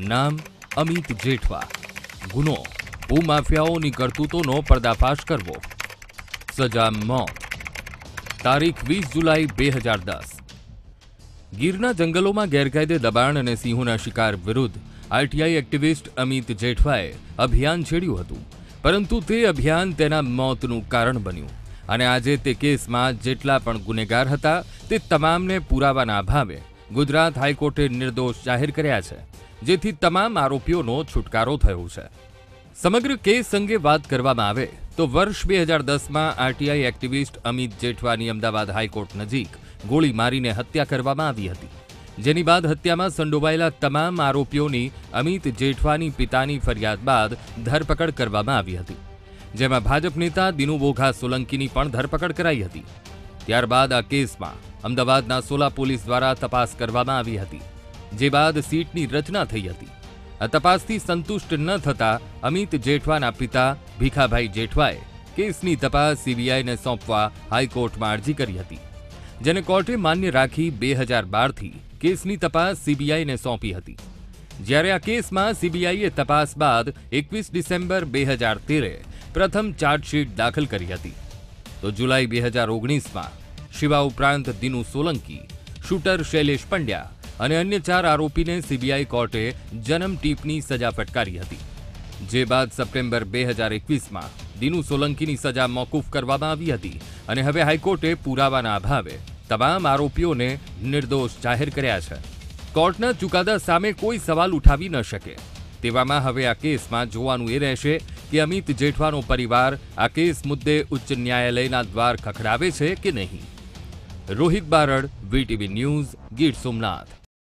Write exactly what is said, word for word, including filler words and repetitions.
નામ અમિત જેઠવા. ગુનો ભૂમાફિયાઓની કરતૂતોનો પર્દાફાશ કરવો. સજા મોત. તારીખ વીસ જુલાઈ બે હજાર દસ. ગીરના જંગલોમાં ગેરકાયદે દબાણ અને સિંહોના શિકાર વિરુદ્ધ આરટીઆઈ એક્ટિવિસ્ટ અમિત જેઠવાએ અભિયાન છેડ્યું હતું, પરંતુ તે અભિયાન તેના મોતનું કારણ બન્યું. અને આજે તે કેસમાં જેટલા પણ ગુનેગાર હતા તે તમામને પુરાવાના અભાવે ગુજરાત હાઈકોર્ટે નિર્દોષ જાહેર કર્યા છે, જેથી તમામ આરોપીઓનો છુટકારો થયો છે. સમગ્ર કેસ અંગે વાત કરવામાં આવે તો વર્ષ બે હજાર દસમાં આરટીઆઈ એક્ટિવિસ્ટ અમિત જેઠવાની અમદાવાદ હાઈકોર્ટ નજીક ગોળી મારીને હત્યા કરવામાં આવી હતી, જેની બાદ હત્યામાં સંડોવાયેલા તમામ આરોપીઓની અમિત જેઠવાની પિતાની ફરિયાદ બાદ ધરપકડ કરવામાં આવી હતી, જેમાં ભાજપ નેતા દિનુ બોઘા સોલંકીની પણ ધરપકડ કરાઈ હતી. ત્યારબાદ આ કેસમાં અમદાવાદના સોલા પોલીસ દ્વારા તપાસ કરવામાં આવી હતી, જે બાદ સીટની રચના થઈ હતી. આ તપાસથી સંતુષ્ટ ન થતા અમિત જેઠવાના પિતા ભીખાભાઈ જેઠવાએ કેસની તપાસ સીબીઆઈને સોંપવા હાઈકોર્ટમાં અરજી કરી હતી, જેને કોર્ટે માન્ય રાખી બે હજાર બારથી કેસની તપાસ સીબીઆઈને સોંપી હતી. જ્યારે આ કેસમાં સીબીઆઈએ તપાસ બાદ એકવીસ ડિસેમ્બર બે હજાર તેરે પ્રથમ ચાર્જશીટ દાખલ કરી હતી, તો જુલાઈ બે હજાર ઓગણીસમાં શિવા ઉપરાંત દિનુ સોલંકી, શૂટર શૈલેષ પંડ્યા અને અન્ય ચાર આરોપીને સીબીઆઈ કોર્ટે જન્મ ટીપની સજા ફટકારી હતી. જે બાદ સપ્ટેમ્બર બે હજાર એકવીસમાં દિનુ સોલંકીની સજા મોકૂફ કરવામાં આવી હતી અને હવે હાઈકોર્ટે પુરાવાના અભાવે તમામ આરોપીઓને નિર્દોષ જાહેર કર્યા છે. કોર્ટના ચુકાદા સામે કોઈ સવાલ ઉઠાવી ન શકે. તેવામાં હવે આ કેસમાં જોવાનું એ રહેશે કે અમિત જેઠવાનો પરિવાર આ કેસ મુદ્દે ઉચ્ચ ન્યાયાલયના દ્વાર ખખડાવે છે કે નહીં. Rohit Barad, VTV news, Gir Somnath.